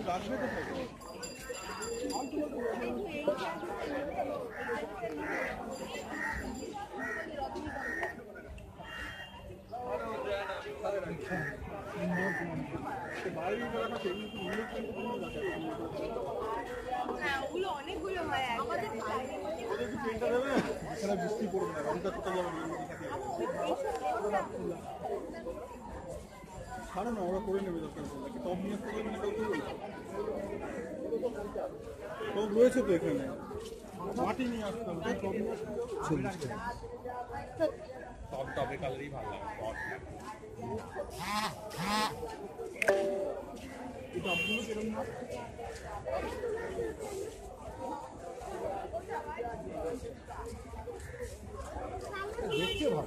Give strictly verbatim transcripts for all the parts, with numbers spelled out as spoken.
অনেকগুলো হয় বৃষ্টি পড়বে না রংটা কোথায় যাবে ছাড়ো না ওরা করে নেবে দরকার টপ নিয়ে আসতে পারবে না টপ রয়েছে তো এখানে মাটি নিয়ে আসতে হবে টপ নিয়ে আসতে টপ টপে কালারই ভালো লাগে এই টপগুলো কিরকম না দেখতে ভালো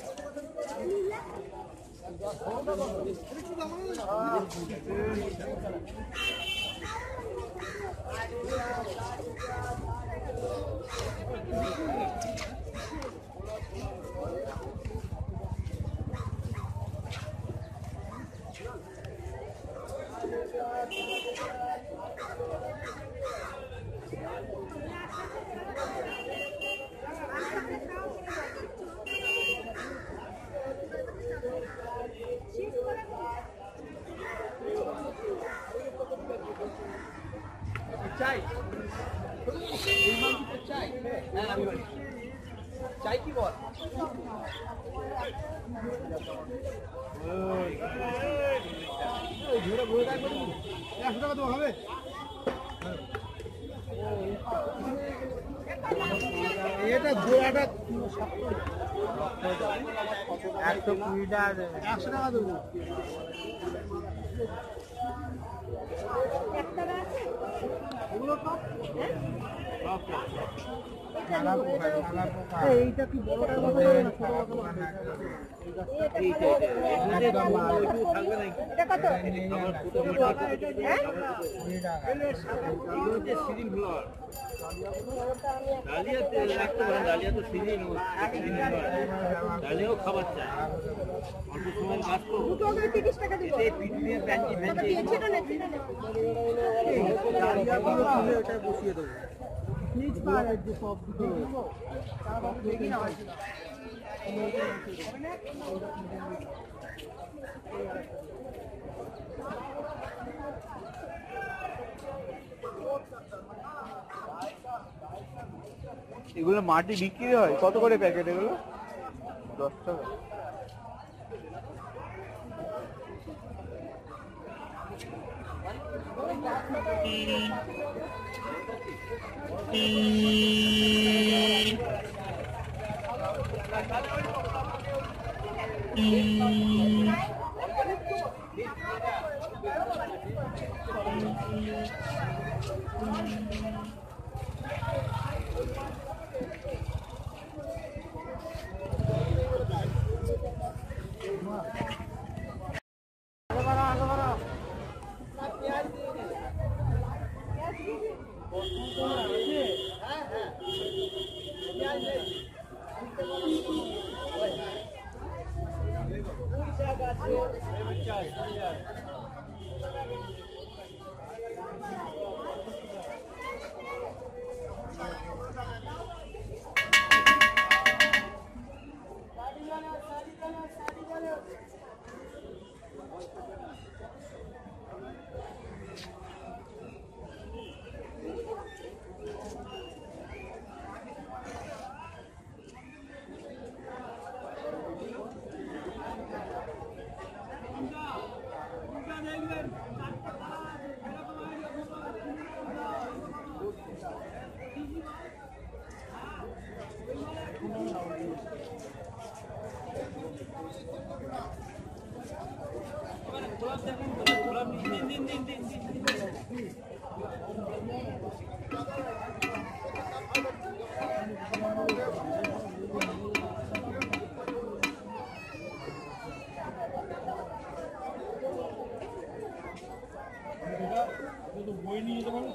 চাই চাই চাই কি বল একশো টাকা তো হবে এটা ঘোড়াটা একশো কুড়ি টাকা একশো টাকা দেবো এইটা কি বড়টার মতো ডালিয়াও খাবার চাই অল্প সময় কাজ করবো তিরিশ টাকা দিব বসিয়ে দেবো এগুলো মাটি বিক্রি হয় কত করে প্যাকেট এগুলো দশ টাকা বই নিয়ে যেতে পারো